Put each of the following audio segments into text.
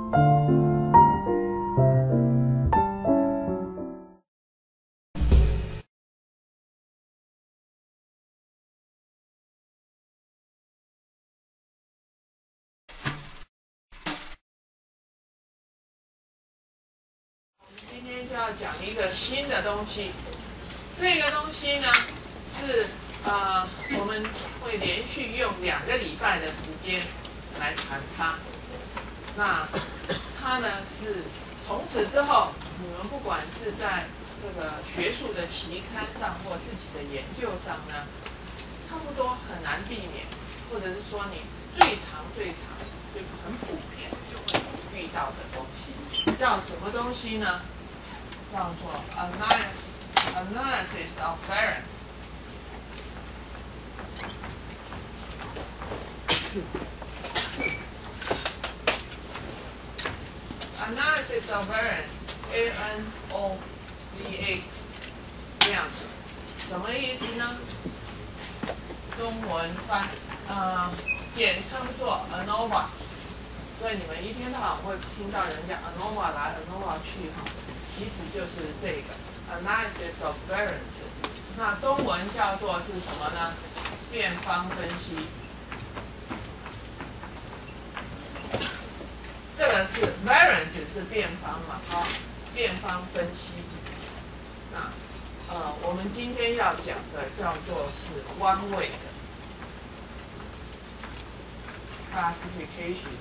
今天就要讲一个新的东西，这个东西呢是我们会连续用2个礼拜的时间来谈它。那它呢是从此之后，你们不管是在这个学术的期刊上或自己的研究上呢，差不多很难避免，或者是说你最常就很普遍就会遇到的东西，叫什么东西呢？叫做 analysis of variance。analysis of variance ANOVA 这样子，什么意思呢？中文翻简称作 ANOVA， 所以你们一天到晚会听到人讲 ANOVA 来 ANOVA 去哈。其实就是这个 analysis of variance， 那中文叫做是什么呢？变方分析。这个是 variance 是变方嘛，变方分析。那我们今天要讲的叫做是one way 的 classification。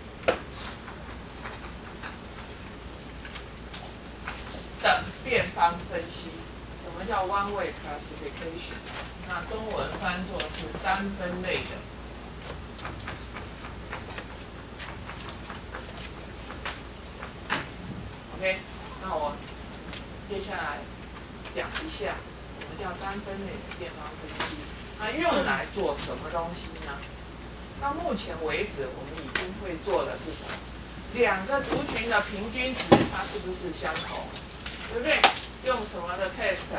的变方分析，什么叫 one way classification？ 那中文翻作是单分类的。OK， 那我接下来讲一下什么叫单分类的变方分析，它用来做什么东西呢？到目前为止，我们已经会做的是什么？2个族群的平均值，它是不是相同？对不对？用什么的 test？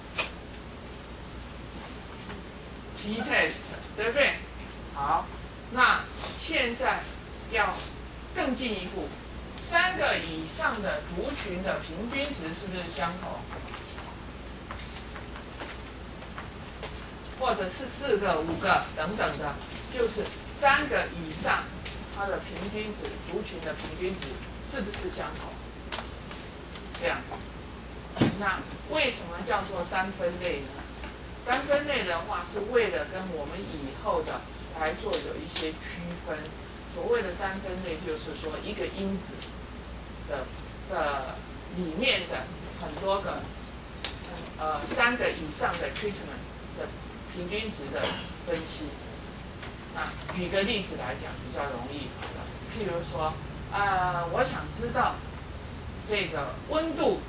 t-test， 对不对？好，那现在要更进一步，3个以上的族群的平均值是不是相同？或者是4个、5个等等的，就是3个以上，它的平均值，族群的平均值是不是相同？这样子。那为什么叫做单分类呢？单分类的话，是为了跟我们以后的来做有一些区分。所谓的单分类，就是说一个因子的里面的很多个3个以上的 treatment 的平均值的分析。那举个例子来讲比较容易好了，譬如说我想知道这个温度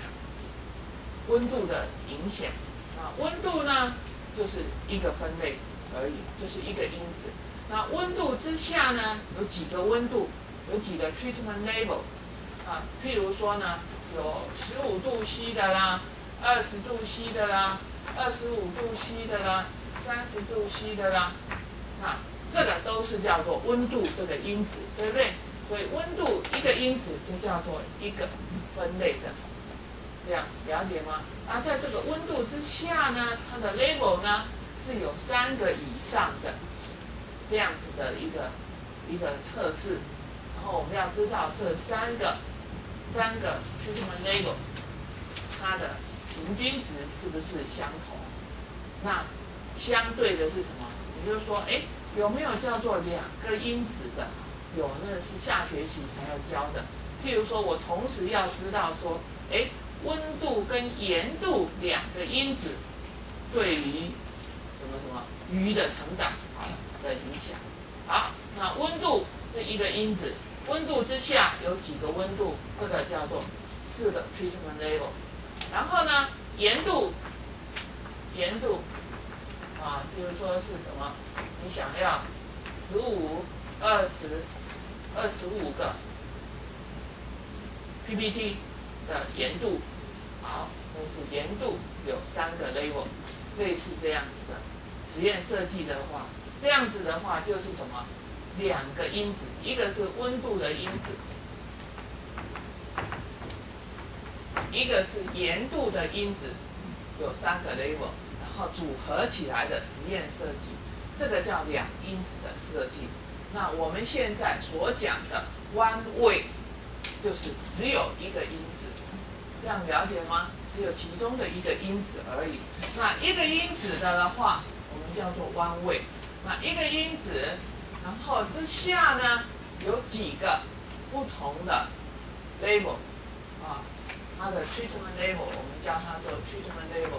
的影响温度呢就是一个分类而已，就是一个因子。那温度之下呢，有几个温度，有几个 treatment level 譬如说呢，有15度 C 的啦，20度 C 的啦，25度 C 的啦，30度 C 的啦，这个都是叫做温度这个因子，对不对？所以温度一个因子就叫做一个分类的。这样了解吗？在这个温度之下呢，它的 level 呢是有3个以上的这样子的一个测试，然后我们要知道这3个 treatment level 它的平均值是不是相同？那相对的是什么？也就是说，有没有叫做2个因子的？有，那是下学期才要教的。譬如说我同时要知道说，温度跟盐度2个因子对于什么鱼的成长的影响。好，那温度是一个因子，温度之下有几个温度，这个叫做4个 treatment level。然后呢，盐度比如说是什么？你想要15、20、25个 ppm 的盐度。好，那是盐度有3个 level， 类似这样子的实验设计的话，这样子的话就是什么？2个因子，一个是温度的因子， 一个是盐度的因子，有3个 label， 然后组合起来的实验设计，这个叫两因子的设计。那我们现在所讲的 one way 就是只有一个因子，这样了解吗？只有其中的一个因子而已。那一个因子的话，我们叫做 one way。那一个因子，然后之下呢有几个不同的 label 啊，它的 treatment label 我们叫它做 treatment label，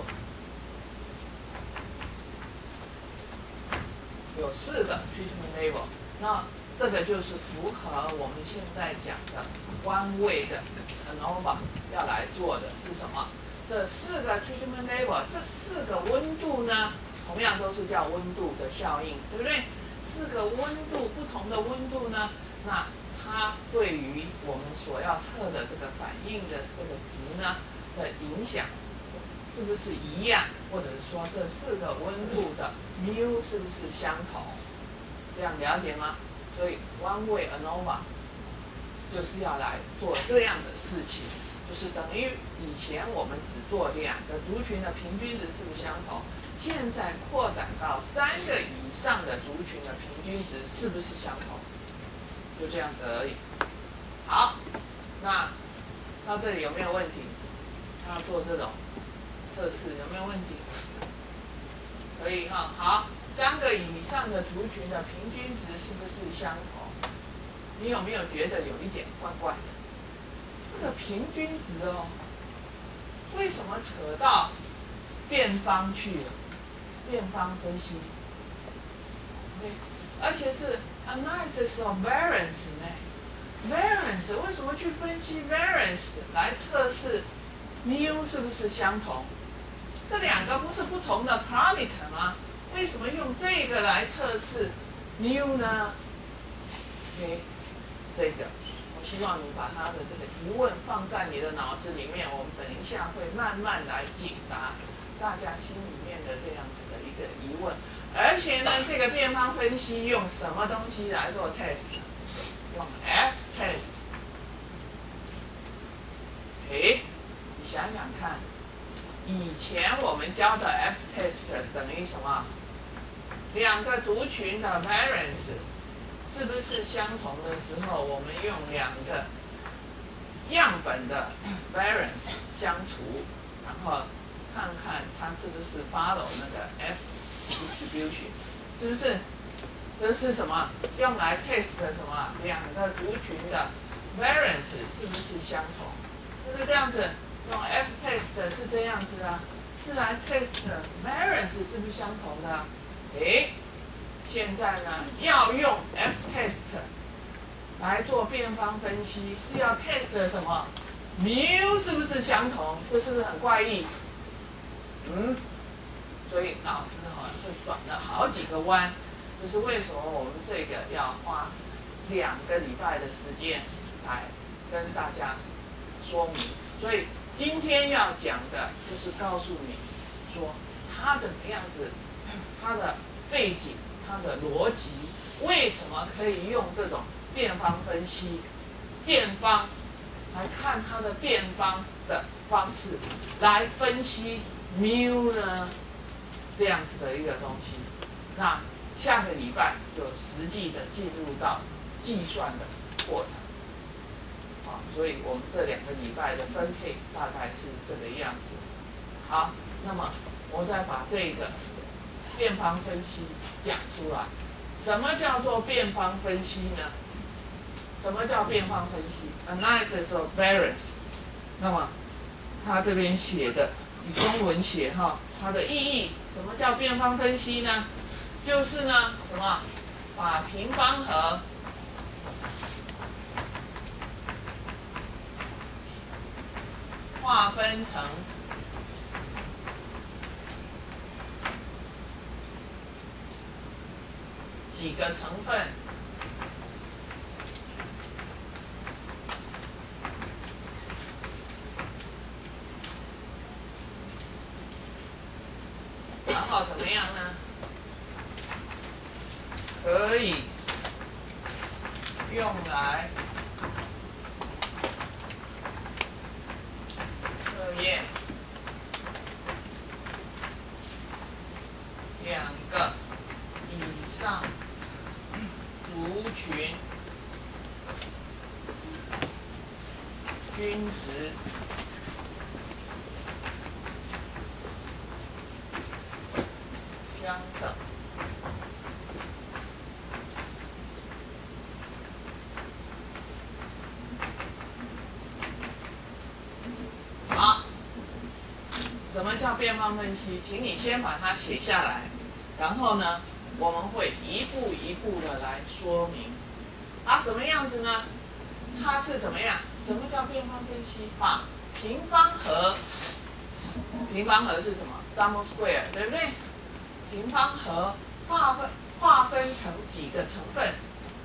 有4个 treatment label。那这个就是符合我们现在讲的 one way 的 ANOVA 要来做的是什么？这4个 treatment label， 这4个温度呢，同样都是叫温度的效应，对不对？4个温度不同的温度呢，那它对于我们所要测的这个反应的这个值呢的影响，是不是一样？或者是说这4个温度的 mu 是不是相同？这样了解吗？所以 one way ANOVA 就是要来做这样的事情，就是等于以前我们只做2个族群的平均值是不是相同，现在扩展到3个以上的族群的平均值是不是相同？就这样子而已。好，那到这里有没有问题？要做这种测试有没有问题？可以哈。好，3个以上的族群的平均值是不是相同？你有没有觉得有一点怪怪的？这个平均值哦，为什么扯到变方去了？变方分析，而且是 analysis of variance 呢 ？variance 为什么去分析 variance 来测试 mu 是不是相同？这2个不是不同的 parameter 吗？为什么用这个来测试 mu 呢？ OK， 这个我希望你把它的这个疑问放在你的脑子里面，我们等一下会慢慢来解答大家心里面的这样子的一个疑问。而且呢，这个变方分析用什么东西来做 test？ 用 F test。你想想看，以前我们教的 F test 等于什么？2个族群的 variance 是不是相同的时候，我们用2个样本的 variance 相除，然后看看它是不是 follow 那个 F distribution， 是不是？这是什么？用来 test 什么？2个族群的 variance 是不是相同？是不是这样子？用 F test 是这样子啊，是来 test variance 是不是相同的？现在呢，要用 F test 来做变方分析，是要 test 什么 ？mu 是不是相同？这是不是很怪异？所以脑子会转了好几个弯。这是为什么我们这个要花2个礼拜的时间来跟大家说明。所以今天要讲的就是告诉你说它怎么样子，它的背景。它的逻辑为什么可以用这种变方分析、变方来看它的变方的方式来分析 mu 呢？这样子的一个东西。那下个礼拜就实际的进入到计算的过程。所以我们这2个礼拜的分配大概是这个样子。好，那么我再把这个变方分析讲出来。什么叫做变方分析呢？什么叫变方分析 ？Analysis of variance。那么他这边写的，以中文写哈，它的意义，什么叫变方分析呢？就是呢，什么？把平方和划分成几个成分，然后怎么样呢？可以用来均值相等。好，什么叫变方分析？请你先把它写下来，然后呢，我们会一步一步的来说明。它什么样子呢？它是怎么样？什么叫变方分析？把平方和是什么 ？sum of square， 对不对？平方和划分成几个成分，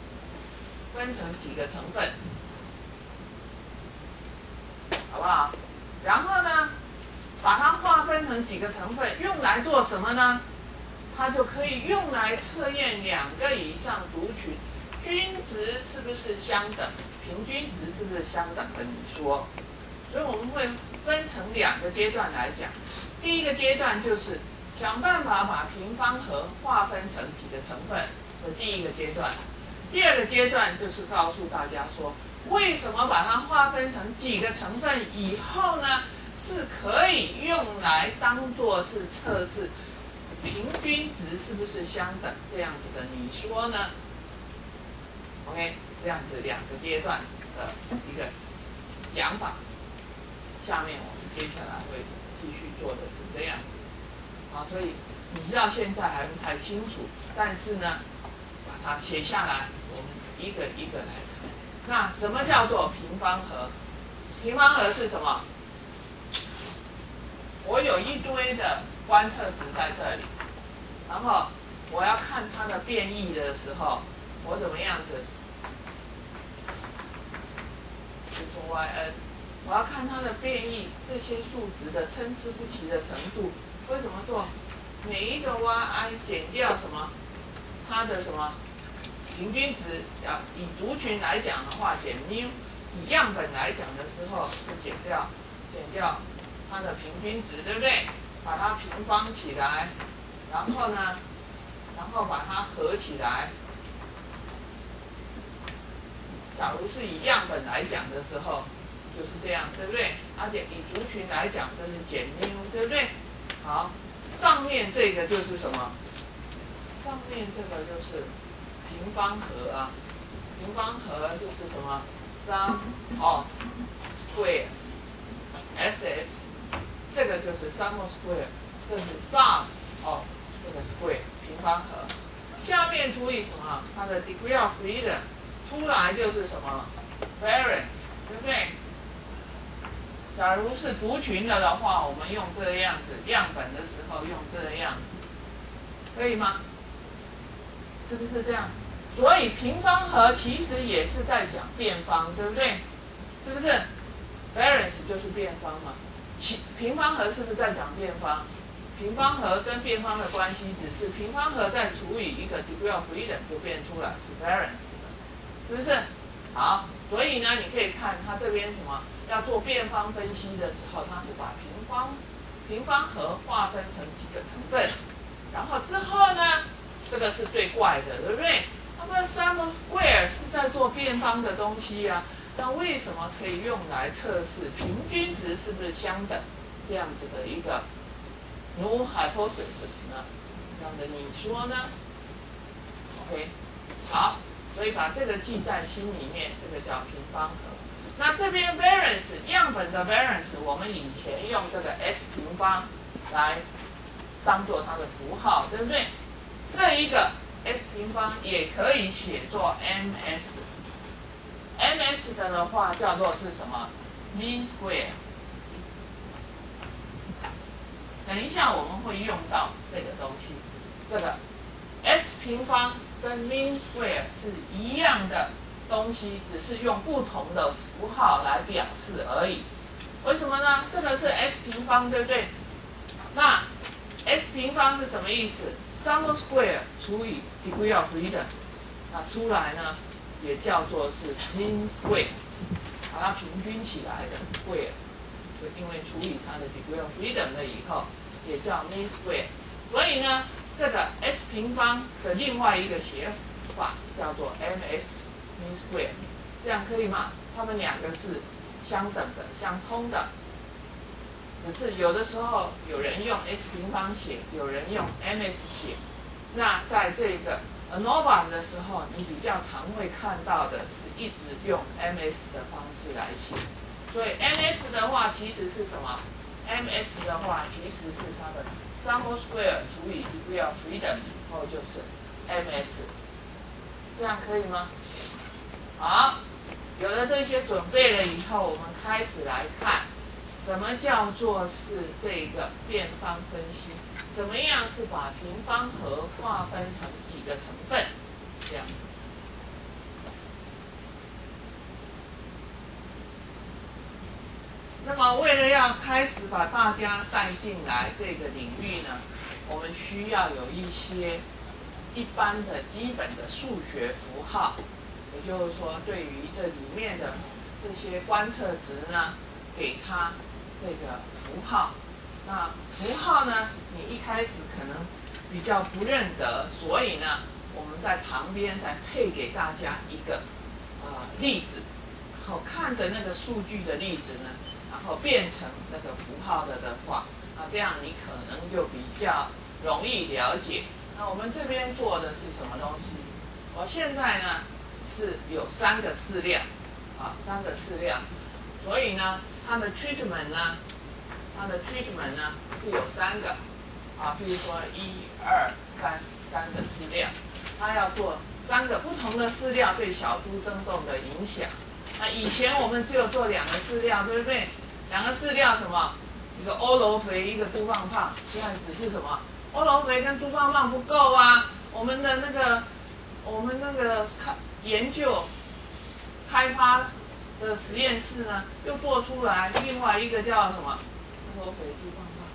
好不好？然后呢，把它划分成几个成分，用来做什么呢？它就可以用来测验两个以上族群均值是不是相等，平均值是不是相等的你说。所以我们会分成两个阶段来讲。第一个阶段就是想办法把平方和划分成几个成分的第一个阶段。第二个阶段就是告诉大家说，为什么把它划分成几个成分以后呢，是可以用来当作是测试平均值是不是相等这样子的，你说呢 ？OK， 这样子两个阶段的一个讲法。下面我们接下来会继续做的是这样子，啊，所以你到现在还不太清楚，但是呢，把它写下来，我们一个一个来看。那什么叫做平方和？平方和是什么？我有一堆的观测值在这里，然后我要看它的变异的时候，我怎么样子？就说 yn。我要看它的变异，这些数值的参差不齐的程度，会怎么做？每一个 yi 减掉什么？它的什么平均值？要以族群来讲的话，减 mu； 以样本来讲的时候，就减掉它的平均值，对不对？把它平方起来，然后呢，把它合起来。假如是以样本来讲的时候。就是这样，对不对？而且以族群来讲，就是减 mu， 对不对？好，上面这个就是什么？上面这个就是平方和啊，平方和就是什么 ？sum of square ss， 这个就是 sum of square， 这是 sum of 这个 square 平方和。下面除以什么？它的 degree of freedom 出来就是什么 variance， 对不对？假如是族群的话，我们用这样子，样本的时候用这样子，可以吗？是不是这样？所以平方和其实也是在讲变方，对不对？是不是 ？variance 就是变方嘛。平方和是不是在讲变方？平方和跟变方的关系，只是平方和再除以一个 degree of freedom 就变出来是 variance 的，是不是？好，所以呢，你可以看它这边什么？要做变方分析的时候，它是把平方和划分成几个成分，然后之后呢，这个是最怪的，对不对？那么 sum of square 是在做变方的东西呀，那为什么可以用来测试平均值是不是相等这样子的一个 null hypothesis 呢？这样的你说呢 ？OK， 好，所以把这个记在心里面，这个叫平方和。那这边 variance 样本的 variance， 我们以前用这个 s 平方来当做它的符号，对不对？这一个 s 平方也可以写作 ms。ms 的话叫做是什么 ？mean square。等一下我们会用到这个东西，这个 s 平方跟 mean square 是一样的。东西只是用不同的符号来表示而已。为什么呢？这个是 s 平方，对不对？那 s 平方是什么意思 ？sum of square 除以 degree of freedom， 那出来呢也叫做是 mean square， 把它平均起来的 square， 就因为除以它的 degree of freedom 了以后，也叫 mean square。所以呢，这个 s 平方的另外一个写法叫做 ms。mean square， 这样可以吗？它们两个是相等的、相通的。只是有的时候有人用 S 平方写，有人用 ms 写。那在这个 ANOVA 的时候，你比较常会看到的是一直用 ms 的方式来写。所以 ms 的话其实是什么 ？ms 的话其实是它的 sum square 除以 degree of freedom， 然后就是 ms。这样可以吗？好，有了这些准备了以后，我们开始来看，什么叫做是这个变方分析？怎么样是把平方和划分成几个成分？这样。那么，为了要开始把大家带进来这个领域呢，我们需要有一些一般的基本的数学符号，也就是说，对于这里面的这些观测值呢，给它这个符号。那符号呢，你一开始可能比较不认得，所以呢，我们在旁边再配给大家一个例子，然后看着那个数据的例子呢，然后变成那个符号的话，这样你可能就比较容易了解。那我们这边做的是什么东西？我现在呢是有3个式量，3个式量，所以呢，它的 treatment 呢是有3个比如说1、2、3个式量，它要做3个不同的式料对小猪增重的影响。那以前我们只有做2个式料，对不对？2个式料什么？一个欧罗肥，一个猪胖胖。现在只是什么？欧罗肥跟猪胖胖不够啊！我们那个研究开发的实验室呢，又做出来另外一个叫什么？欧罗肥猪胖胖。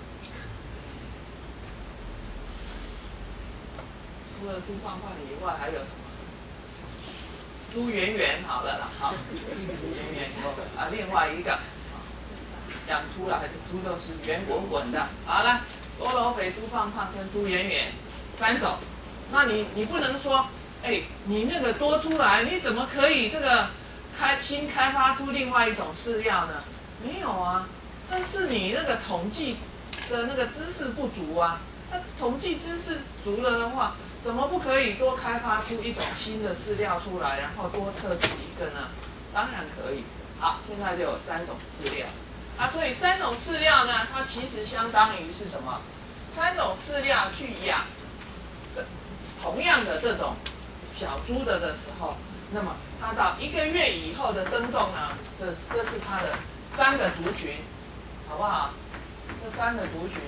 除了猪胖胖以外，还有什么？猪圆圆好了啦，好，猪圆圆另外一个养出来的猪都是圆滚滚的。好了，欧罗肥、猪胖胖跟猪圆圆3种。那你不能说，你那个多出来，你怎么可以这个新开发出另外一种饲料呢？没有啊，但是你那个统计的那个知识不足啊。那统计知识足了的话，怎么不可以多开发出一种新的饲料出来，然后多测试一个呢？当然可以。好，现在就有3种饲料。所以3种饲料呢，它其实相当于是什么？3种饲料去养同样的这种小猪的时候，那么它到1个月以后的增重呢，这是它的3个族群，好不好？这3个族群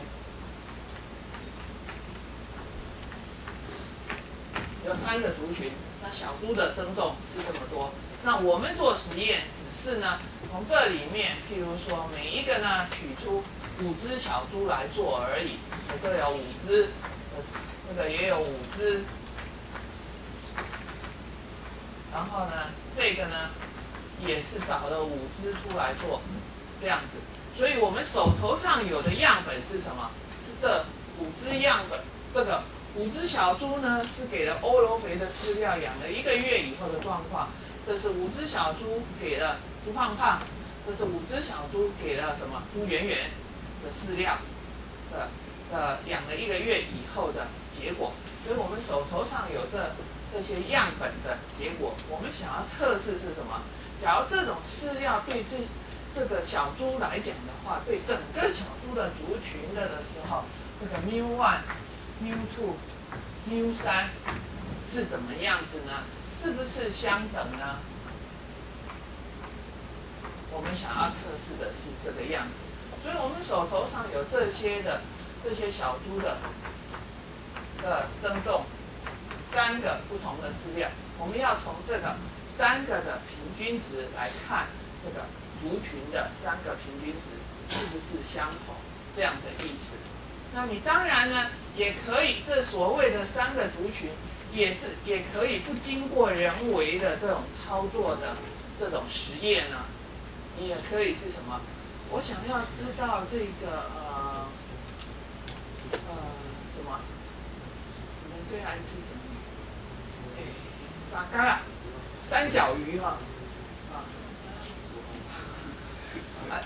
有3个族群，那小猪的增重是这么多。那我们做实验只是呢，从这里面，譬如说每一个呢取出5只小猪来做而已。这个有5只，那个也有5只。然后呢，这个呢也是找了5只出来做，这样子。所以我们手头上有的样本是什么？是这5只样本。这个5只小猪呢是给了欧罗肥的饲料养了1个月以后的状况。这是5只小猪给了猪胖胖，这是5只小猪给了什么？猪圆圆的饲料养了1个月以后的结果。所以我们手头上有这些样本的结果，我们想要测试是什么？假如这种饲料对这个小猪来讲的话，对整个小猪的族群的时候，这个 μ1、μ2、μ3 是怎么样子呢？是不是相等呢？我们想要测试的是这个样子，所以我们手头上有这些小猪的增重3个不同的饲料，我们要从这个3个的平均值来看这个族群的3个平均值是不是相同，这样的意思。那你当然呢也可以，这所谓的3个族群也可以不经过人为的这种操作的这种实验呢，你也可以是什么？我想要知道这个什么？你们最爱吃什么？沙嘎啦，3角鱼哈，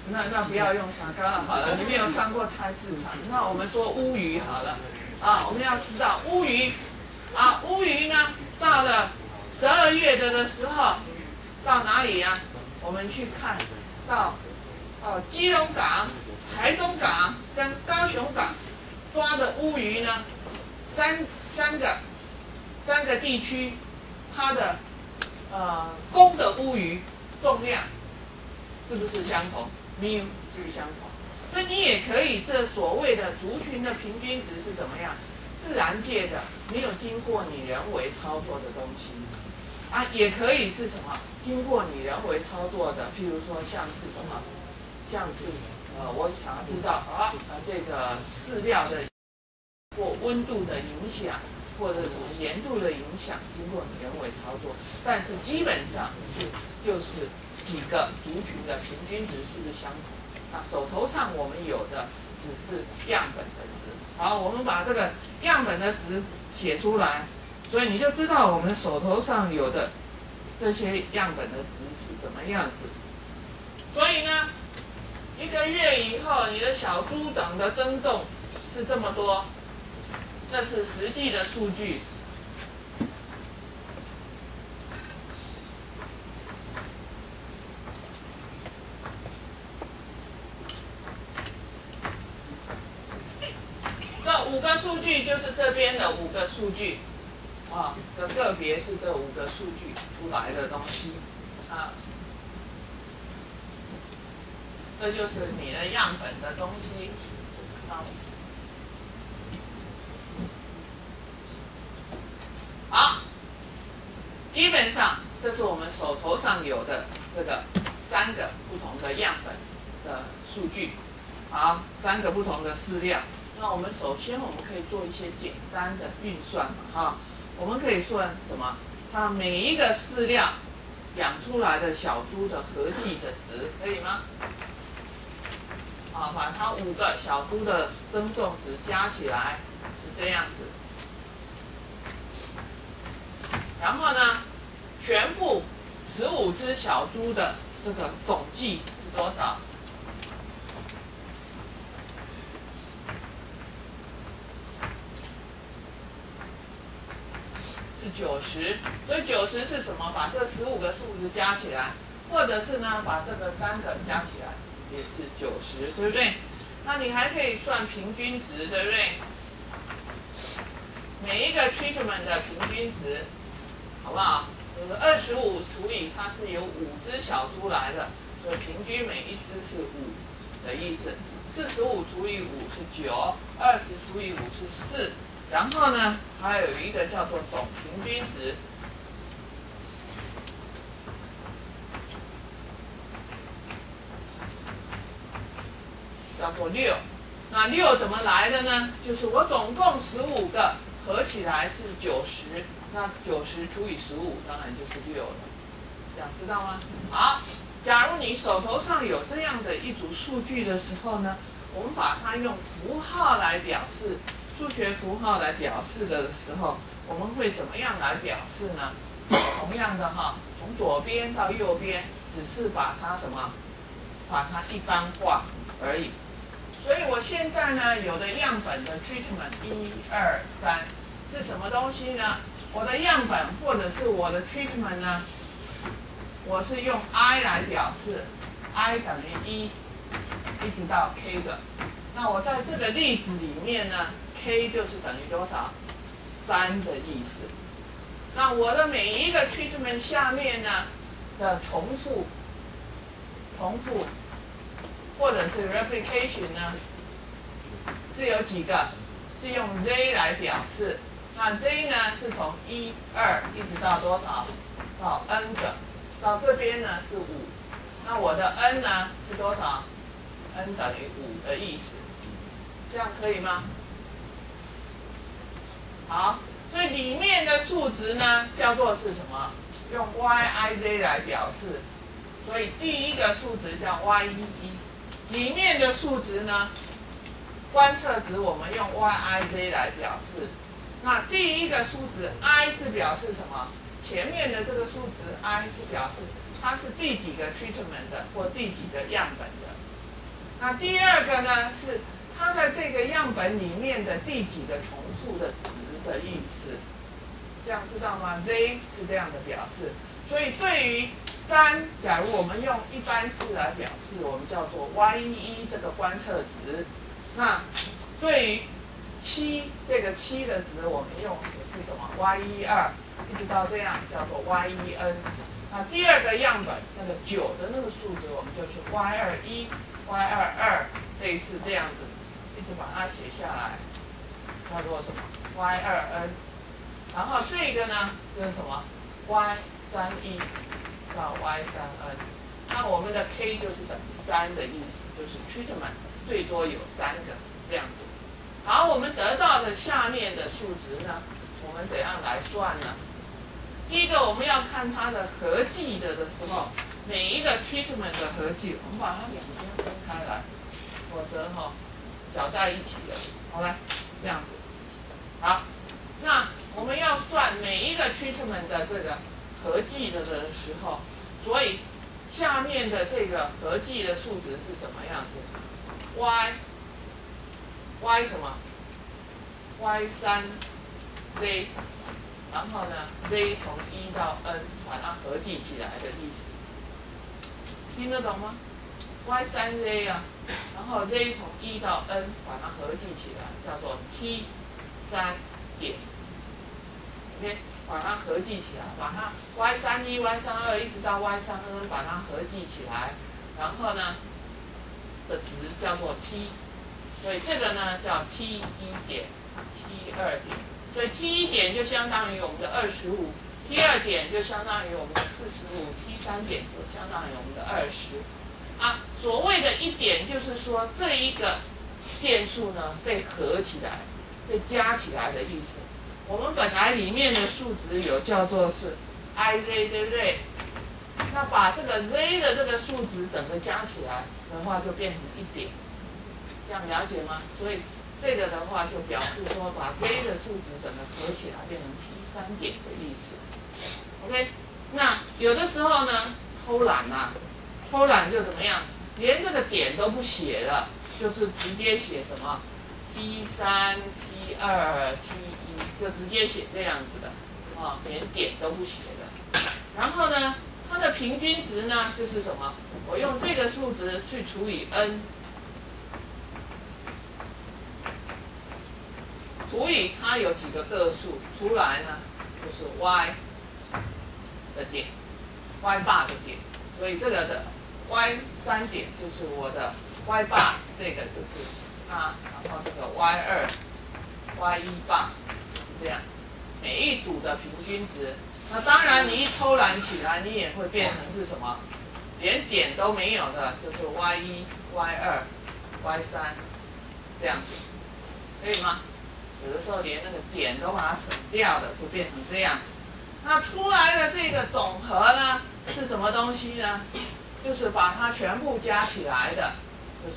那不要用沙嘎了好了，你没有上过菜市场，那我们说乌鱼好了。啊，我们要知道乌鱼，啊，乌鱼呢，到了12月的时候，到哪里呀？我们去看到，基隆港、台中港跟高雄港抓的乌鱼呢，三个地区，它的公的乌鱼重量是不是相同？没有，是不是相同？所以你也可以，这所谓的族群的平均值是怎么样？自然界的，没有经过你人为操作的东西，啊，也可以是什么？经过你人为操作的，譬如说像是什么，像是我想要知道这个饲料的或温度的影响，或者什么盐度的影响，经过你人为操作，但是基本上就是几个族群的平均值是不是相同？那手头上我们有的只是样本的值。好，我们把这个样本的值写出来，所以你就知道我们手头上有的这些样本的值是怎么样子。所以呢，1个月以后，你的小猪长的增重是这么多，这是实际的数据。这5个数据就是这边的5个数据，的个别是这5个数据出来的东西，这就是你的样本的东西，好，基本上这是我们手头上有的这个3个不同的样本的数据，好，3个不同的饲料。那我们首先我们可以做一些简单的运算嘛，我们可以算什么？它每一个饲料养出来的小猪的合计的值，可以吗？把它5个小猪的增重值加起来是这样子。然后呢，全部15只小猪的这个总计是多少？是90，所以90是什么？把这15个数值加起来，或者是呢，把这个3个加起来也是90，对不对？那你还可以算平均值，对不对？每一个 treatment 的平均值，好不好？就是25除以它是由5只小猪来的，所以平均每一只是5的意思。45除以5是9，20除以5是4。然后呢，还有一个叫做总平均值，叫做6。那6怎么来的呢？就是我总共15个合起来是90，那90除以15当然就是6了。这样知道吗？好，假如你手头上有这样的一组数据的时候呢，我们把它用符号来表示。数学符号来表示的时候，我们会怎么样来表示呢？同样的从左边到右边，只是把它什么，把它一般化而已。所以我现在呢，有的样本的 treatment 1、2、3是什么东西呢？我的样本或者是我的 treatment 呢，我是用 I 来表示 ，I 等于1，一直到 k 个。那我在这个例子里面呢？ K 就是等于多少？3的意思。那我的每一个 treatment 下面呢的重复，或者是 replication 呢，是有几个？是用 Z 来表示。那 Z 呢是从1、2一直到多少？到 N 个。到这边呢是5。那我的 N 呢是多少 ？N 等于5的意思。这样可以吗？好，所以里面的数值呢，叫做是什么？用 Yij 来表示。所以第一个数值叫 Y11，里面的数值呢，观测值我们用 Yij 来表示。那第一个数值 I 是表示什么？前面的这个数值 I 是表示它是第几个 treatment 的或第几个样本的。 那第二个呢是它在这个样本里面的第几个重复的值的意思，这样知道吗 ？Z 是这样的表示，所以对于3，假如我们用一般式来表示，我们叫做 Y11这个观测值。那对于7这个7的值，我们用的是什么 ？Y12，一直到这样叫做 Y1N。那第二个样本那个9的那个数值，我们就是 Y21、Y22，类似这样子，一直把它写下来，叫做什么 Y2N。然后这个呢就是什么 Y31到 Y3N。那我们的 K 就是等于3的意思，就是 treatment 最多有3个这样子。好，我们得到的下面的数值呢，我们怎样来算呢？第一个，我们要看它的合计的时候，每一个 treatment 的合计，我们把它两边分开来，否则搅在一起了。好来，这样子。好，那我们要算每一个 treatment 的这个合计的时候，所以下面的这个合计的数值是什么样子 ？Y 什么 ？Y3Z， 然后呢 Z 从1到 N 把它合计起来的意思，听得懂吗 ？Y3Z 啊，然后 Z 从1到 N 把它合计起来，叫做 T3 点 ，OK， 把它合计起来，把它 Y31、Y32一直到 Y3N 把它合计起来，然后呢的值叫做 T。所以这个呢叫 T1 点 ，T2 点，所以 T1 点就相当于我们的25，T2 点就相当于我们的45，T3 点就相当于我们的20。啊，所谓的1点就是说这一个件数呢被合起来、被加起来的意思。我们本来里面的数值有叫做是 IZ， 对不对？那把这个 Z 的这个数值整个加起来的话，就变成1点。这样了解吗？所以这个的话就表示说，把 Z 的数值整个合起来变成 T3 点的意思。OK， 那有的时候呢，偷懒啊，偷懒就怎么样？连这个点都不写了，就是直接写什么 T3、T2、T1，就直接写这样子的，连点都不写的。然后呢，它的平均值呢就是什么？我用这个数值去除以 N。除以它有几个个数出来呢，就是 y 的点 ，y bar 的点，所以这个的 y3 点就是我的 y bar， 这个就是它，然后这个 y2、y1 bar 就是这样，每一组的平均值。那当然你一偷懒起来，你也会变成是什么？连点都没有的，就是 y1、y2、y3 这样子，可以吗？有的时候连那个点都把它省掉了，就变成这样。那出来的这个总和呢，是什么东西呢？就是把它全部加起来的，就是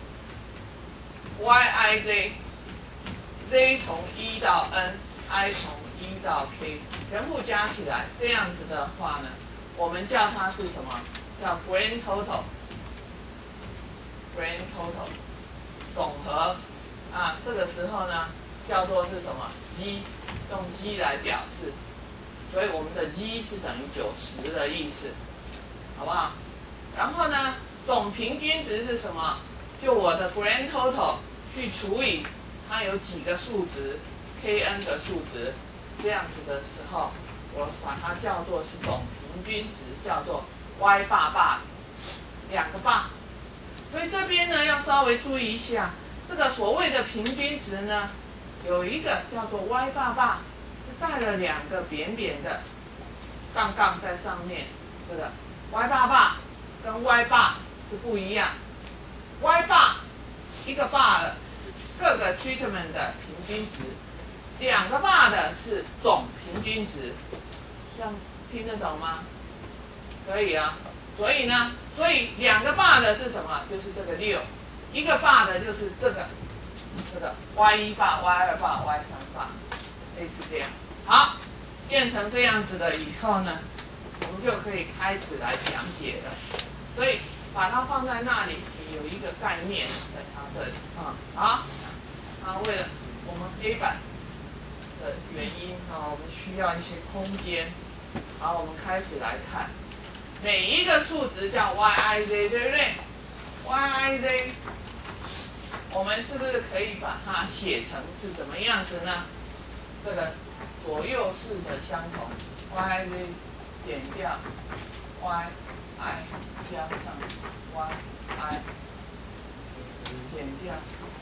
YIZ，Z 从1到 N，I 从1到 K， 全部加起来，这样子的话呢，我们叫它是什么？叫 Grand Total。Grand Total 总和啊，这个时候呢，叫做是什么 ？G， 用 G 来表示，所以我们的 G 是等于90的意思，好不好？然后呢，总平均值是什么？就我的 Grand Total 去除以它有几个数值 Kn 的数值，这样子的时候，我把它叫做是总平均值，叫做 Y 爸两个爸。所以这边呢要稍微注意一下，这个所谓的平均值呢，有一个叫做 Y 爸，是带了两个扁扁的杠杠在上面，这个 Y 爸跟 Y 爸是不一样。Y 爸一个爸的各个 treatment 的平均值，两个爸的是总平均值，这样听得懂吗？可以啊。所以呢，两个爸的是什么？就是这个6，一个爸的就是这个Y1 爸、Y2 爸、Y3 爸，类似这样。好，变成这样子了以后呢，我们就可以开始来讲解了。所以把它放在那里，你有一个概念在它这里啊。好，那为了我们黑板的原因啊，我们需要一些空间。好，我们开始来看，每一个数值叫 Yiz， 对不对 ？Yiz， 我们是不是可以把它写成是怎么样子呢？这个左右式的相同 ，Yiz 减掉 Yi 加上 Yi 减掉。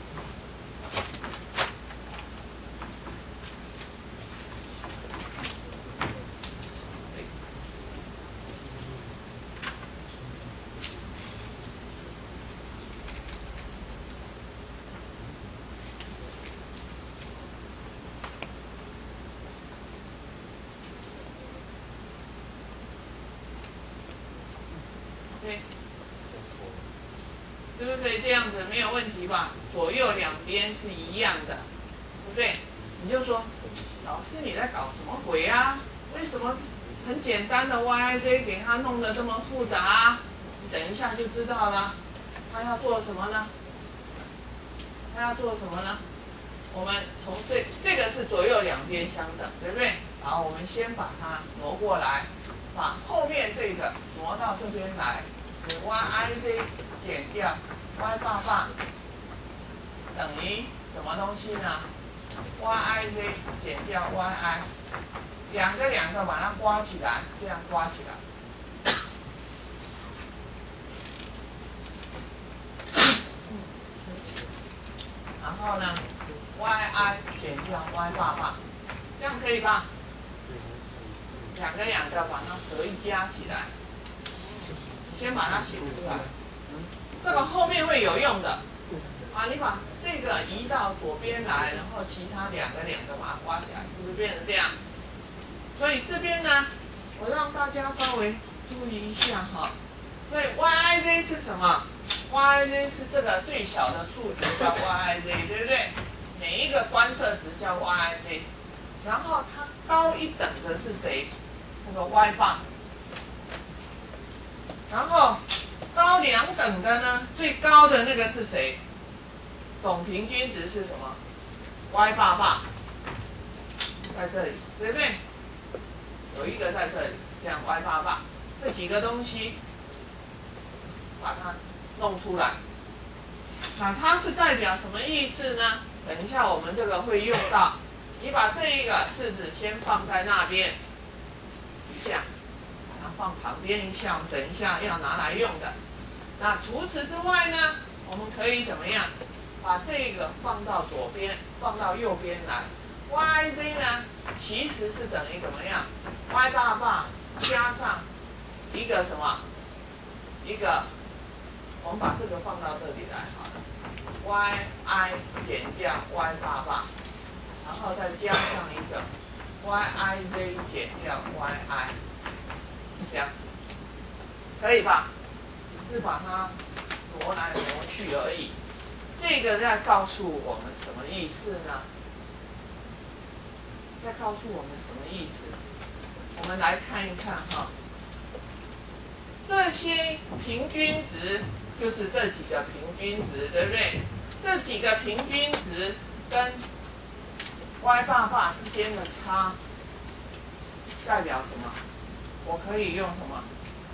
是不是可以这样子没有问题吧？左右两边是一样的，对不对？你就说，老师你在搞什么鬼啊？为什么很简单的 Yiz 给它弄得这么复杂啊？你等一下就知道了。他要做什么呢？他要做什么呢？我们从这个是左右两边相等，对不对？好，我们先把它挪过来，把后面这个挪到这边来，你 Yiz 减掉 Y 爸爸等于什么东西呢 ？Yiz 减掉 Yi， 两个把它刮起来，这样刮起来。然后呢 ，Yi 减掉 Y 爸爸，这样可以吧？两个把它合一加起来，先把它写出来。这个后面会有用的啊！你把这个移到左边来，然后其他两个把它刮起来，是不是变成这样？所以这边呢，我让大家稍微注意一下哈。所以 Yiz 是什么 ？Yiz 是这个最小的数值叫 Yiz， 对不对？每一个观测值叫 Yiz， 然后它高一等的是谁？那个 Y 棒。然后高两等的呢，最高的那个是谁？总平均值是什么 ？Y 爸爸，在这里，对不对？有一个在这里，这样 Y 爸爸，这几个东西把它弄出来。那它是代表什么意思呢？等一下我们这个会用到。你把这一个式子先放在那边一下。放旁边一下，我们等一下要拿来用的。那除此之外呢，我们可以怎么样？把这个放到左边，放到右边来。Yiz 呢，其实是等于怎么样 ？Y 爸爸加上一个什么？一个，我们把这个放到这里来好了。Yi 减掉 Y 爸爸，然后再加上一个 Yiz 减掉 Yi。这样子，可以吧？只是把它挪来挪去而已。这个在告诉我们什么意思呢？在告诉我们什么意思？我们来看一看哈。这些平均值就是这几个平均值，对不对？这几个平均值跟 Y 爸爸之间的差代表什么？我可以用什么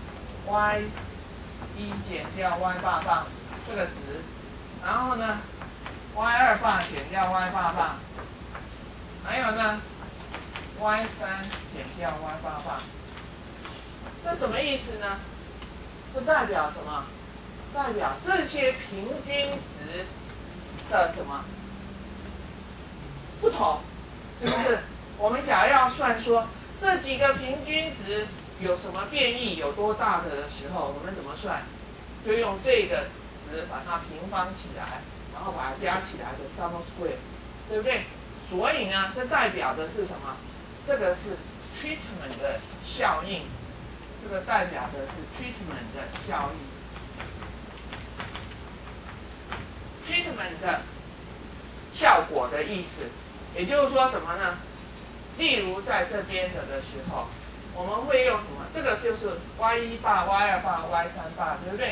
？Y1 减掉 Y 爸爸这个值，然后呢 ，Y2 爸减掉 Y 爸爸，还有呢 ，Y3 减掉 Y 爸爸。这什么意思呢？这代表什么？代表这些平均值的什么不同？是不是？我们假如要算说这几个平均值有什么变异，有多大的时候，我们怎么算？就用这个值把它平方起来，然后把它加起来的 sum square， 对不对？所以呢，这代表的是什么？这个是 treatment 的效应，这个代表的是 treatment 的效应。treatment 的效果的意思，也就是说什么呢？例如在这边的时候，我们会用什么？这个就是 Y1 爸、Y2 爸、Y3 爸，对不对？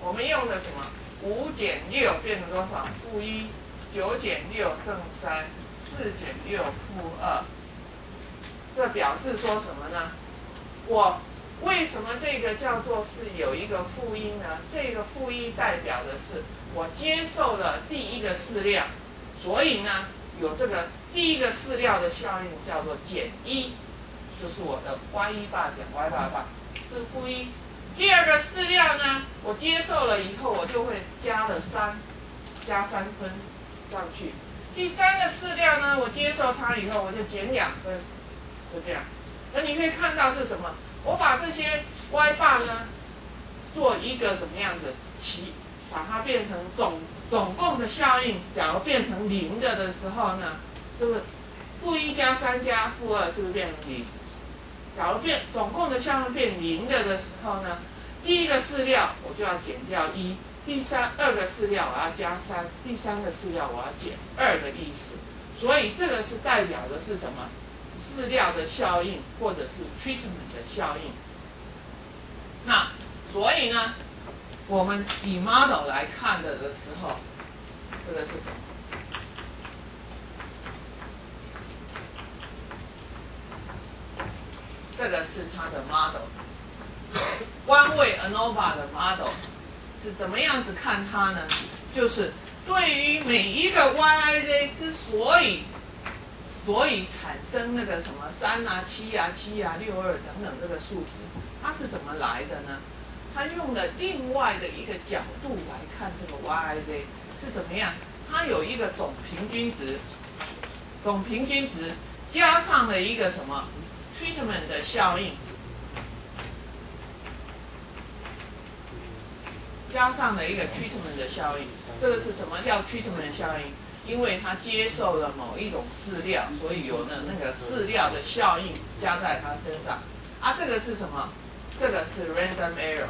我们用的什么？5减6变成多少？负1。9减6正3。4减6负2。这表示说什么呢？我为什么这个叫做是有一个负1呢？这个负1代表的是我接受了第一个式料，所以呢，有这个第一个式料的效应叫做减1，就是我的 y1 减 y8，是负1。第二个式料呢，我接受了以后，我就会加了3，加3分上去。第三个式料呢，我接受它以后，我就减2分，就这样。那你可以看到是什么？我把这些 y8呢，做一个什么样子？把它变成总共的效应。假如变成0的时候呢，这个负1加3加负2是不是变成0？假如总共的效应变0的时候呢，第一个式料我就要减掉1，二个式料我要加3，第三个式料我要减2的意思。所以这个是代表的是什么？式料的效应，或者是 treatment 的效应。那所以呢，我们以 model 来看的时候，这个是什么？这个是它的 model。One-way ANOVA 的 model 是怎么样子看它呢？就是对于每一个 Yij 之所以产生那个什么3啊、7啊、7啊、62等等这个数值，它是怎么来的呢？它用了另外的一个角度来看这个 Yij 是怎么样？它有一个总平均值，总平均值加上了一个什么 treatment 的效应，加上了一个 treatment 的效应。这个是什么叫 treatment 效应？因为它接受了某一种式料，所以有了那个式料的效应加在它身上。啊，这个是什么？这个是 random error。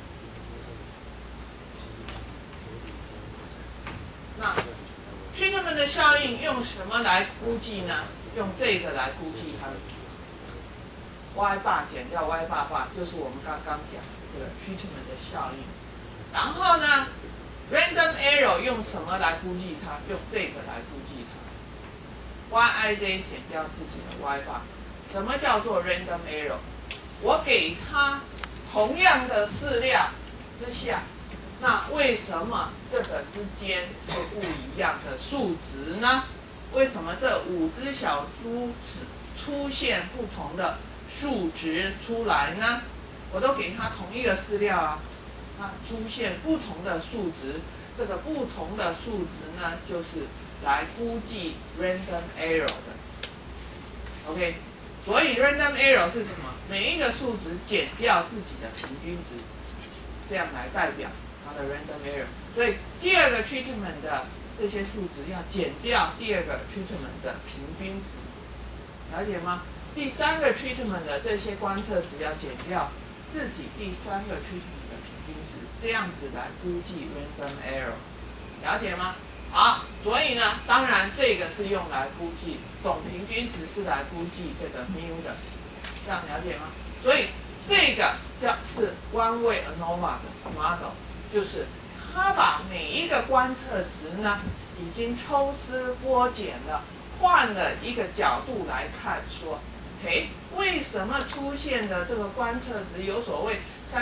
那 treatment 的效应用什么来估计呢？用这个来估计它。y8 减掉 y8 就是我们刚刚讲的这个 treatment 的效应。然后呢 ，random error 用什么来估计它？用这个来估计它。Yij 减掉自己的 y8。什么叫做 random error？ 我给它同样的式料之下，那为什么这个之间是不一样的数值呢？为什么这5只小猪出现不同的数值出来呢？我都给它同一个式料啊，它出现不同的数值，这个不同的数值呢，就是来估计 random error 的。OK， 所以 random error 是什么？每一个数值减掉自己的平均值，这样来代表它的 random error。所以第二个 treatment 的这些数值要减掉第二个 treatment 的平均值，了解吗？第三个 treatment 的这些观测值要减掉自己第三个 treatment 的平均值，这样子来估计 random error， 了解吗？好，所以呢，当然这个是用来估计总平均值，是来估计这个 mu 的，这样了解吗？所以这个是 one-way ANOVA 的 model， 就是它把每一个观测值呢，已经抽丝剥茧了，换了一个角度来看，说，为什么出现的这个观测值有所谓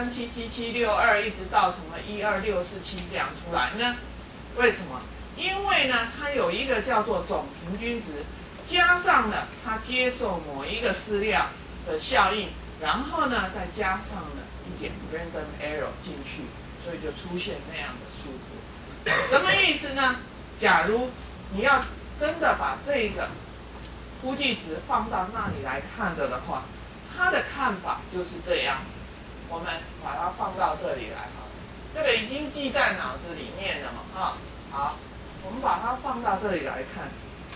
377762一直到什么12647这样出来呢？为什么？因为呢，它有一个叫做总平均值，加上了它接受某一个式料的效应，然后呢，再加上了一点 random error 进去，所以就出现那样的数字。什么意思呢？假如你要真的把这个估计值放到那里来看的话，他的看法就是这样子。我们把它放到这里来哈，这个已经记在脑子里面了嘛啊。好，我们把它放到这里来看，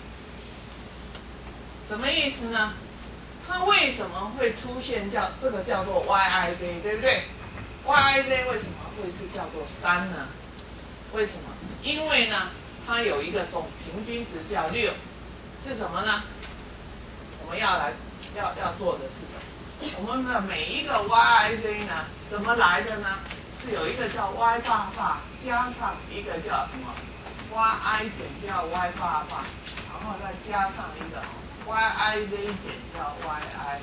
什么意思呢？它为什么会出现这个叫做 Yij， 对不对 ？Yij 为什么会是叫做3呢？为什么？因为呢，它有一个总平均值叫6，是什么呢？我们要做的是什么？我们的每一个 Yij 呢，怎么来的呢？ 是有一个叫 y 爸爸加上一个叫什么 yi 减掉 y 爸爸，然后再加上一个 yiz 减掉 yi，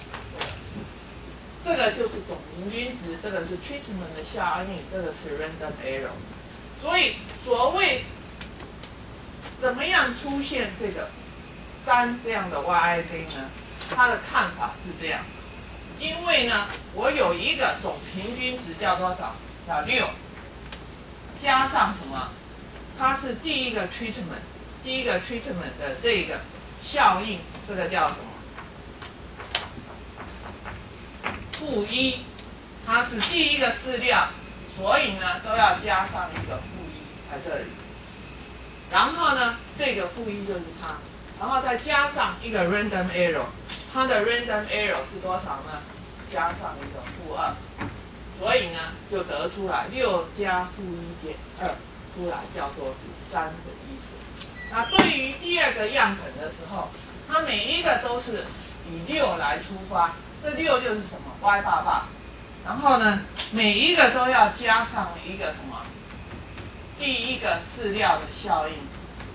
这个就是总平均值，这个是 treatment 的效应，这个是 random error。所以所谓怎么样出现这个3这样的 yiz 呢？他的看法是这样，因为呢，我有一个总平均值叫多少？叫6，加上什么？它是第一个 treatment 的这个效应，这个叫什么？-1，它是第一个饲料，所以呢都要加上一个-1在这里。然后呢，这个-1就是它，然后再加上一个 random error， 它的 random error 是多少呢？加上一个-2，所以呢就得出来6加-1减2，出来叫做是3的意思。那对于第二个样本的时候，它每一个都是以6来出发，这6就是什么 y 爸爸，然后呢每一个都要加上一个什么第一个饲料的效应，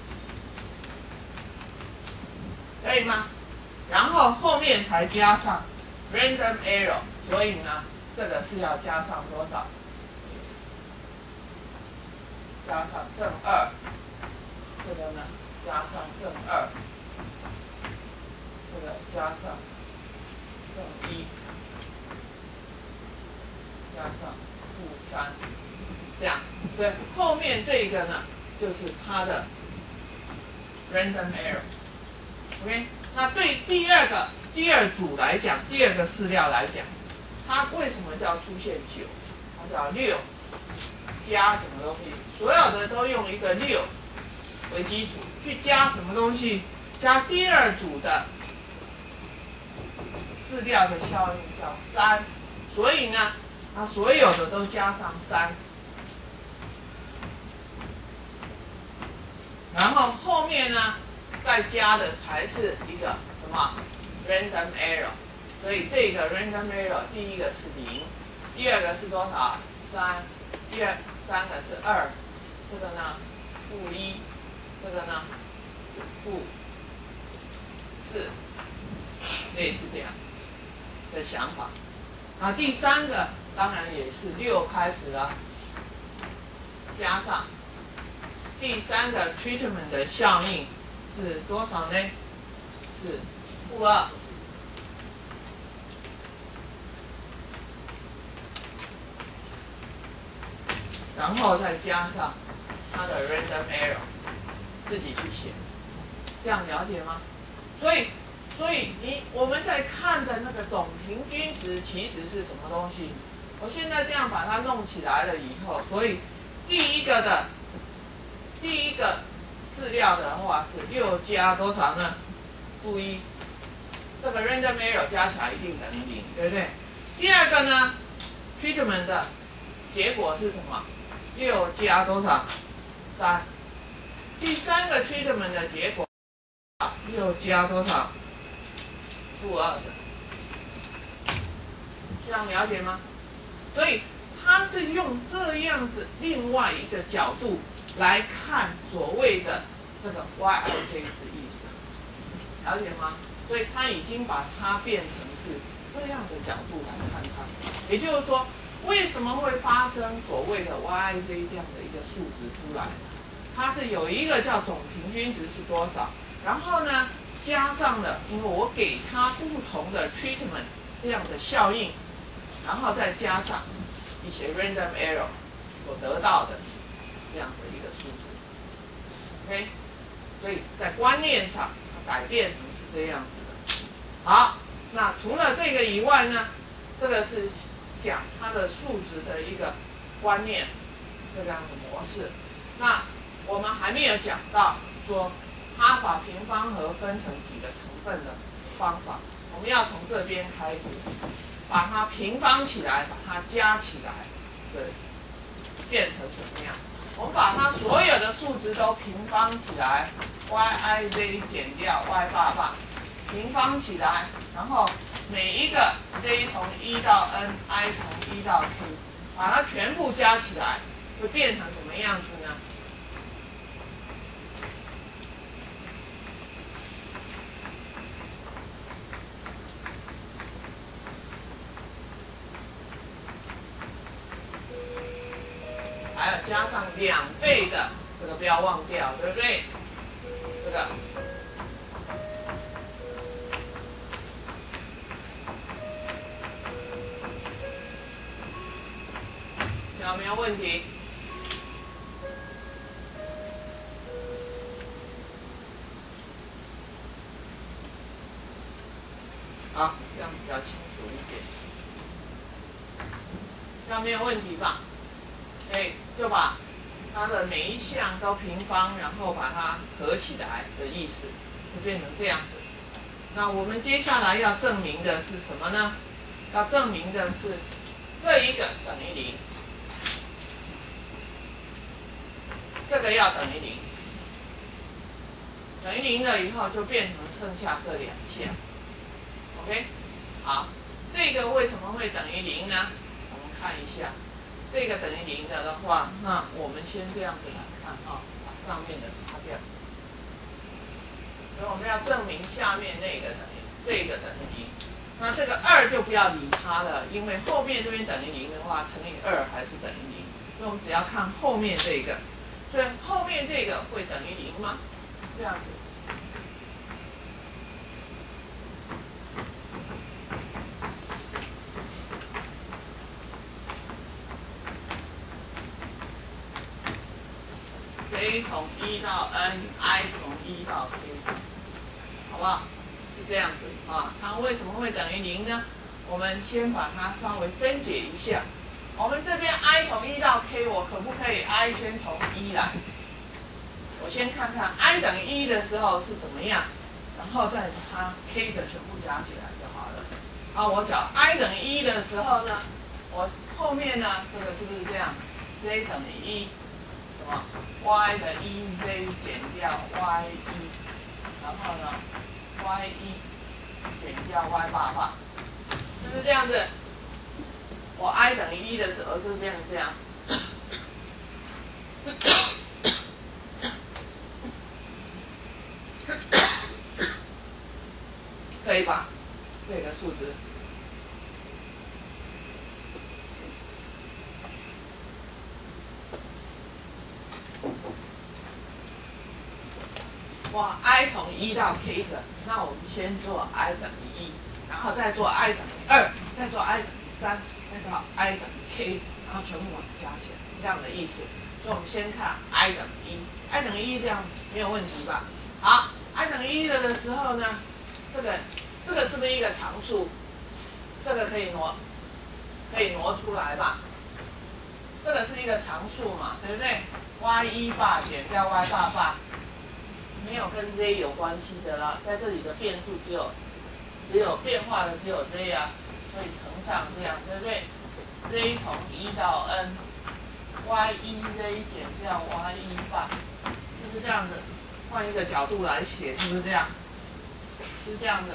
可以吗？然后后面才加上 random error， 所以呢这个是要加上多少？加上正2，这个呢加上正2，这个加上正1，加上-3，这样，所以后面这个呢就是它的 random error。OK， 那对第二组来讲，第二个饲料来讲，它为什么叫出现9？它叫6加什么东西？所有的都用一个6为基础去加什么东西？加第二组的饲料的效应叫3，所以呢，它所有的都加上3，然后后面呢再加的才是一个什么 random error， 所以这个 random error 第一个是0，第二个是多少？3，三个是2，这个呢-1，这个呢-4，类似这样的想法。那第三个当然也是6开始了，加上第三个 treatment 的效应是多少呢？是-2，然后再加上它的 random error， 自己去写，这样了解吗？所以我们在看的那个总平均值其实是什么东西？我现在这样把它弄起来了以后，所以第一个饲料的话是6加多少呢？-1，这个 random error 加起来一定等于0，对不对？第二个呢 treatment 的结果是什么？6加多少？3。第三个 treatment 的结果6加多少？-2的，这样了解吗？所以它是用这样子另外一个角度来看所谓的这个 yiz 的意思，了解吗？所以他已经把它变成是这样的角度来看它，也就是说，为什么会发生所谓的 yiz 这样的一个数值出来？它是有一个叫总平均值是多少，然后呢加上了，因为我给它不同的 treatment 这样的效应，然后再加上一些 random error 所得到的这样的一个数字。OK， 所以在观念上改变成是这样子的。好，那除了这个以外呢，这个是讲它的数值的一个观念，这样的模式。那我们还没有讲到说它把平方核分成几个成分的方法，我们要从这边开始，把它平方起来，把它加起来，对，变成怎么样？我们把它所有的数值都平方起来 ，yiz 减掉 y 爸爸，平方起来，然后每一个 z 从1到 n，i 从1到 t， 把它全部加起来，会变成什么样子呢？还要加上2倍的，这个不要忘掉，对不对？这个。有没有问题？好，这样比较清楚一点。这样没有问题吧？哎，就把它的每一项都平方，然后把它合起来的意思，就变成这样子。那我们接下来要证明的是什么呢？要证明的是这一个等于0。这个要等于0，等于0了以后就变成剩下这2项 ，OK？ 好，这个为什么会等于0呢？我们看一下，这个等于0的话，那我们先这样子来看啊，把上面的擦掉。所以我们要证明下面那个等于这个等于0，那这个2就不要理它了，因为后面这边等于0的话，乘以2还是等于0，所以我们只要看后面这个。所以后面这个会等于0吗？这样子。J 从1到 n，I 从1到 k， 好不好？是这样子啊。它为什么会等于0呢？我们先把它稍微分解一下。我们这边 I 从1到 k， 我可不可以 I 先从1来？我先看看 I 等于1的时候是怎么样，然后再把它 k 的全部加起来就好了。好，我找 I 等于1的时候呢，我后面呢，这个是不是这样 ？J 等于1，什么 ？Y 的1 Z 减掉 Y 1，然后呢 Y 1减掉 Y 8，是不是这样子？我 I 等于1的时候是变成这样。可以吧？这个数值。哇 ，I 从1到 k 的，那我们先做 I 等于1，然后再做 I 等于2，再做 I 等于3，再到 I 等于 k， 然后全部把它加起来，这样的意思。所以我们先看 I 等于1，I 等于1这样没有问题吧？好 ，I 等于1了的时候呢，这个是不是一个常数？这个可以挪出来吧？这个是一个常数嘛，对不对 ？Y 1减掉 Y 8，没有跟 Z 有关系的啦，在这里的变数只有变化的只有 Z 啊，所以乘上这样，对不对 ？Z 从1到 n，Y 1 Z 减掉 Y 1，是不是这样子？换一个角度来写，是不是这样？是这样的，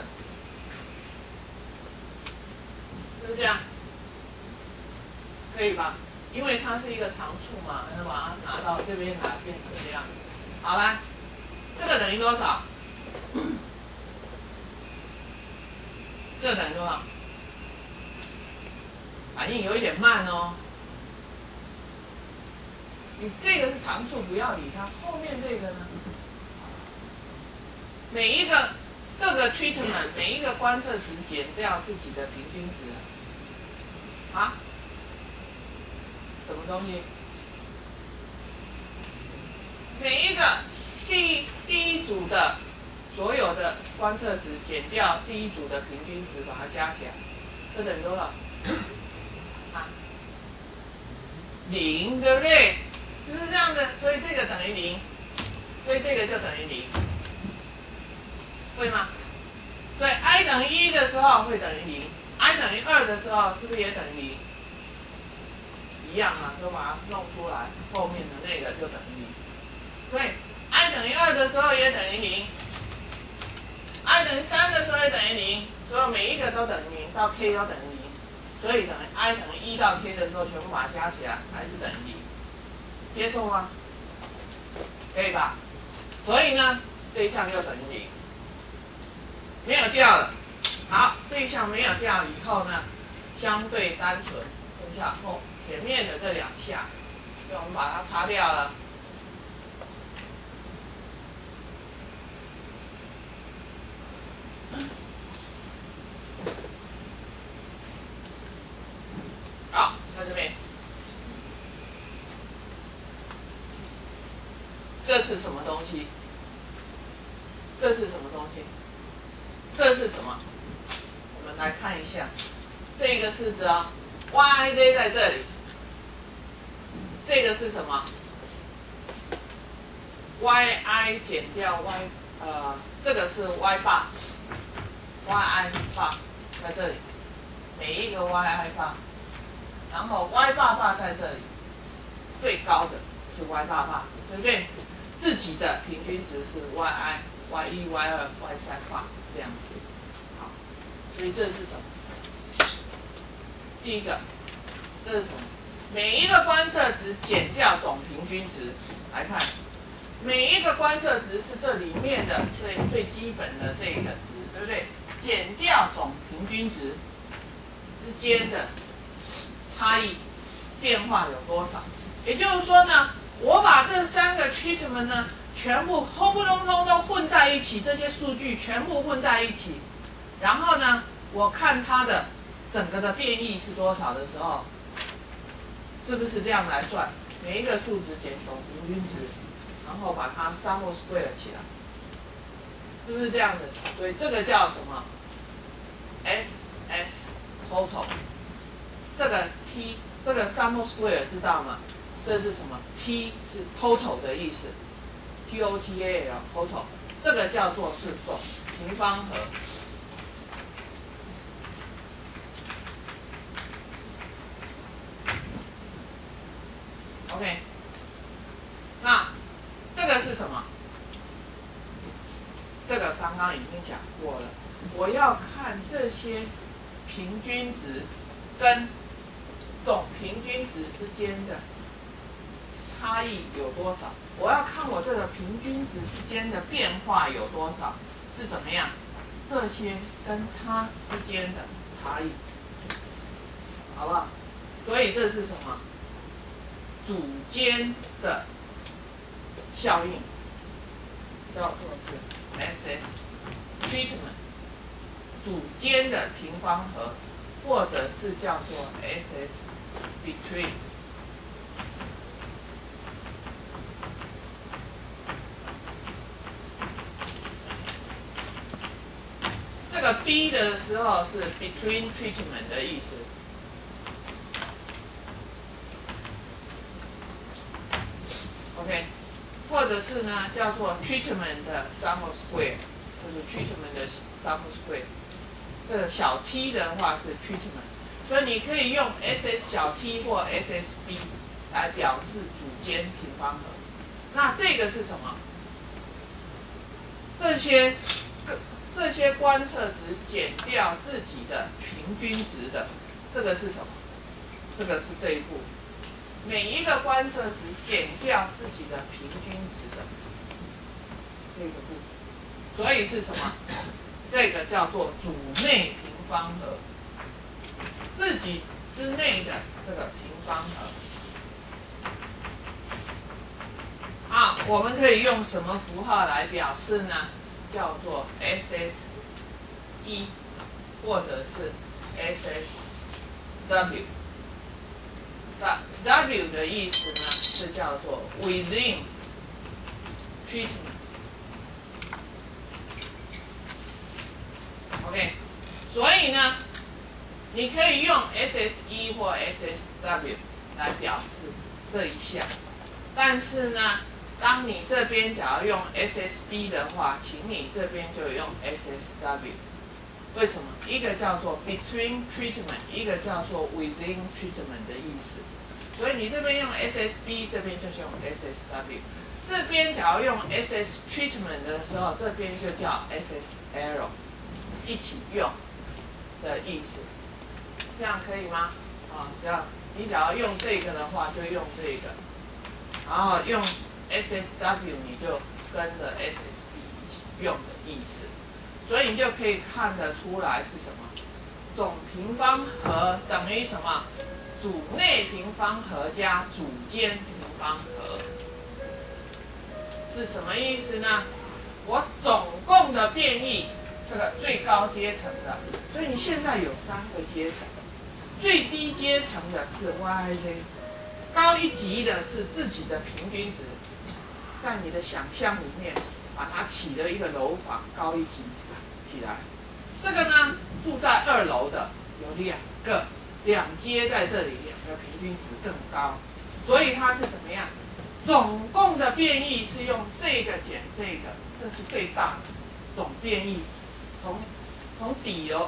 是不是这样？可以吧？因为它是一个常数嘛，那把它拿到这边来变成这样。好来，这个等于多少？这个等于多少？反应有一点慢哦。你这个是常数，不要理它。后面这个呢？每一个各个 treatment， 每一个观测值减掉自己的平均值。啊？什么东西？每一个第一组的所有的观测值减掉第一组的平均值，把它加起来，这等于多少？啊，0，对不对？是不是这样的？所以这个等于0，所以这个就等于0，会吗？所以 I 等于1的时候会等于0，I 等于2的时候是不是也等于0？一样啊，都把它弄出来，后面的那个就等于0。所以 I 等于2的时候也等于0，I 等于3的时候也等于0，所以每一个都等于0，到 k 都等于0。 所以等于 i 等于1到 k 的时候，全部把它加起来还是等于0，接受吗？可以吧？所以呢，这一项就等于0，没有掉了。好，这一项没有掉以后呢，相对单纯，剩下前面的这2项，所以我们把它擦掉了。好，在这边，这是什么东西？这是什么东西？这是什么？我们来看一下，这个式子啊 ，yj 在这里，这个是什么 ？yi 减掉 这个是 y 霸 ，yi 霸在这里，每一个 yi 霸。然后 y 霸在这里，最高的是 y 霸，对不对？自己的平均值是 y1、y2、y3 霸这样子。好，所以这是什么？第一个，这是什么？每一个观测值减掉总平均值来看，每一个观测值是这里面的最基本的这个值，对不对？减掉总平均值之间的差异变化有多少？也就是说呢，我把这3个 treatment 呢，全部轰不隆咚都混在一起，这些数据全部混在一起，然后呢，我看它的整个的变异是多少的时候，是不是这样来算？每一个数值减总平均值，然后把它 sum square 起来，是不是这样子？所以这个叫什么 ？SS total。这个 T 这个 sum square 知道吗？这是什么 ？T 是 total 的意思 ，total total， 这个叫做是总平方和。OK， 那这个是什么？这个刚刚已经讲过了。我要看这些平均值跟总平均值之间的差异有多少？我要看我这个平均值之间的变化有多少，是怎么样？这些跟它之间的差异，好不好？所以这是什么？组间的效应，叫做是 SS treatment， 组间的平方和，或者是叫做 SS between。这个 B 的时候是 between treatment 的意思。OK， 或者是呢叫做 treatment 的 sum square， 就是 treatment 的 sum square。这个小 t 的话是 treatment， 所以你可以用 SS 小 t 或 SSB 来表示组间平方和。那这个是什么？这些观测值减掉自己的平均值的，这个是什么？这个是这一步。每一个观测值减掉自己的平均值的这个步，所以是什么？这个叫做组内平方和，自己之内的这个平方和。好，我们可以用什么符号来表示呢？叫做 SS1 或者是 SSW。W 的意思呢是叫做 within treatment。OK， 所以呢，你可以用 SS1 或 SSW 来表示这一项，但是呢，当你这边假如用 SSB 的话，请你这边就用 SSW。为什么？一个叫做 between treatment， 一个叫做 within treatment 的意思。所以你这边用 SSB， 这边就是用 SSW。这边假如用 SS treatment 的时候，这边就叫 SSL， 一起用的意思。 这样可以吗？这样你想要用这个的话，就用这个，然后用 SSW 你就跟着 SSB 一起用的意思，所以你就可以看得出来是什么？总平方和等于什么？主内平方和加主间平方和是什么意思呢？我总共的变异，这个最高阶层的，所以你现在有3个阶层。最低阶层的是 YZ， 高一级的是自己的平均值，在你的想象里面，把它起了一个楼房，高一级起来。这个呢，住在2楼的有2阶在这里，2个平均值更高，所以它是怎么样？总共的变异是用这个减这个，这是最大的总变异，从底楼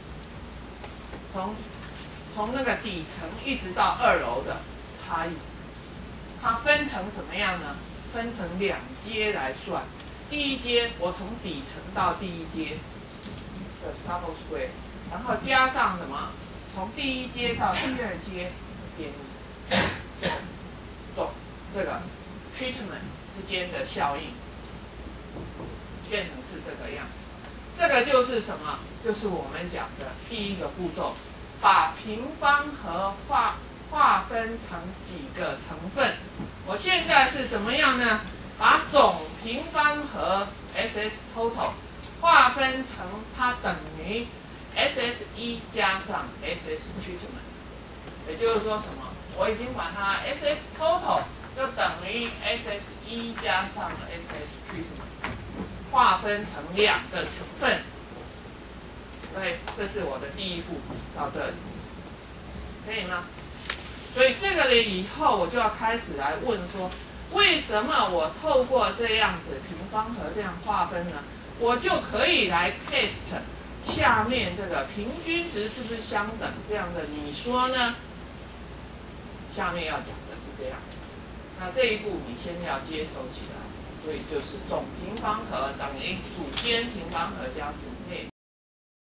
从那个底层一直到2楼的差异，它分成什么样呢？分成2阶来算。第一阶我从底层到第一阶的 double square， 然后加上什么？从第一阶到第2阶变异，这个 treatment 之间的效应变成是这个样子。这个就是什么？就是我们讲的第1个步骤。把平方和划分成几个成分。我现在是怎么样呢？把总平方和 SS total 划分成它等于 SS1 加上 SS treatment， 也就是说什么？我已经把它 SS total 就等于 SS1 加上 SS treatment， 划分成2个成分。对，这是我的第1步到这里，可以吗？所以这个了以后，我就要开始来问说，为什么我透过这样子平方和这样划分呢？我就可以来 test 下面这个平均值是不是相等这样的，你说呢？下面要讲的是这样，那这一步你先要接收起来，所以就是总平方和等于主间平方和加主内。